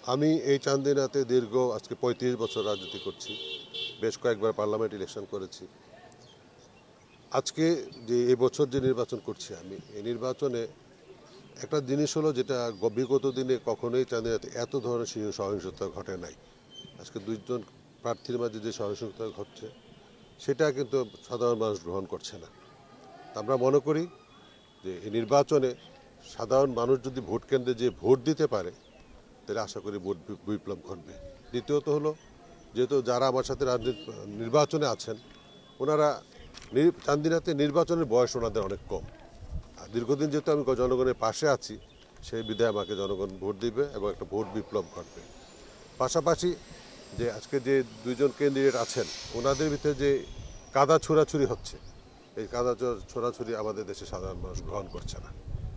আমি এই চান্দিনাতে দীর্ঘ আজকে ৩৫ বছর রাজনীতি করছি, বেশ কয়েকবার পার্লামেন্ট ইলেকশন করেছি। আজকে যে এই বছর যে নির্বাচন করছি আমি, এই নির্বাচনে একটা জিনিস হলো যেটা বিগত দিনে কখনোই চান্দিনাতে এত ধরনের সহিংসতা ঘটে নাই। আজকে দুইজন প্রার্থীর মাঝে যে সহিংসতা ঘটছে সেটা কিন্তু সাধারণ মানুষ গ্রহণ করছে না। আমরা মনে করি যে এই নির্বাচনে সাধারণ মানুষ যদি ভোট কেন্দ্রে যে ভোট দিতে পারে তাহলে আশা করি ভোট বিপ্লব ঘটবে। দ্বিতীয়ত হলো, যেহেতু যারা আমার সাথে নির্বাচনে আছেন ওনারা চান্দিনাতে নির্বাচনের বয়স ওনাদের অনেক কম, আর দীর্ঘদিন যেহেতু আমি জনগণের পাশে আছি সেই বিধায় আমাকে জনগণ ভোট দিবে এবং একটা ভোট বিপ্লব ঘটবে। পাশাপাশি যে আজকে যে দুইজন ক্যান্ডিডেট আছেন ওনাদের ভিতরে যে কাদা ছোড়াছুরি হচ্ছে, এই কাদা ছোড়াছুরি আমাদের দেশে সাধারণ মানুষ গ্রহণ করছে না।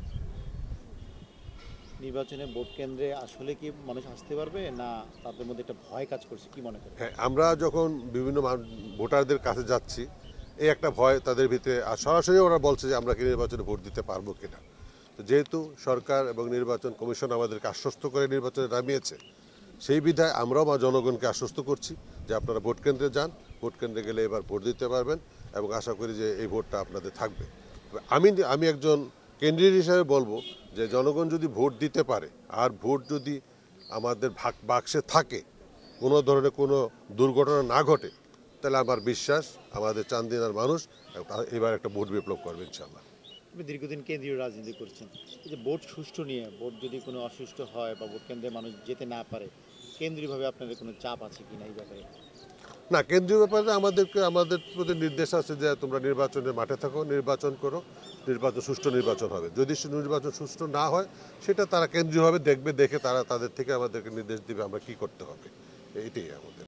নির্বাচনে ভোট কেন্দ্রে আসলে কি মানুষ আসতে পারবে না তাদের মধ্যে একটা ভয় কাজ করছে, কি মনে করেন? হ্যাঁ, আমরা যখন বিভিন্ন ভোটারদের কাছে যাচ্ছি এই একটা ভয় তাদের ভিতরে, আর সরাসরি ওরা বলছে যে আমরা কি নির্বাচনে ভোট দিতে পারবো কিনা। তো যেহেতু সরকার এবং নির্বাচন কমিশন আমাদেরকে আশ্বস্ত করে নির্বাচনে নামিয়েছে, সেই বিধায় আমরাও জনগণকে আশ্বস্ত করছি যে আপনারা ভোট কেন্দ্রে যান, ভোট কেন্দ্রে গেলে এবার ভোট দিতে পারবেন এবং আশা করি যে এই ভোটটা আপনাদের থাকবে। আমি একজন ক্যান্ডিডেট হিসাবে বলবো যে জনগণ যদি ভোট দিতে পারে আর ভোট যদি আমাদের বাক্সে থাকে, কোনো ধরনের কোনো দুর্ঘটনা না ঘটে, তাহলে আমার বিশ্বাস আমাদের চান্দিনার মানুষ এবার একটা ভোট বিপ্লব করবে ইনশাল্লাহ। আপনি দীর্ঘদিন কেন্দ্রীয় রাজনীতি করছেন, এই যে ভোট সুষ্ঠু নিয়ে, ভোট যদি কোনো অসুষ্ঠু হয় বা ভোট কেন্দ্রে মানুষ যেতে না পারে, কেন্দ্রীয়ভাবে আপনাদের কোনো চাপ আছে কিনা এই ব্যাপারে? না, কেন্দ্রীয় ব্যাপারে আমাদের প্রতি নির্দেশ আছে যে তোমরা নির্বাচনের মাঠে থাকো, নির্বাচন করো, নির্বাচন সুষ্ঠু নির্বাচন হবে। যদি নির্বাচন সুষ্ঠু না হয় সেটা তারা কেন্দ্রীয়ভাবে দেখবে, দেখে তারা তাদের থেকে আমাদেরকে নির্দেশ দিবে আমরা কি করতে হবে। এটাই আমাদের।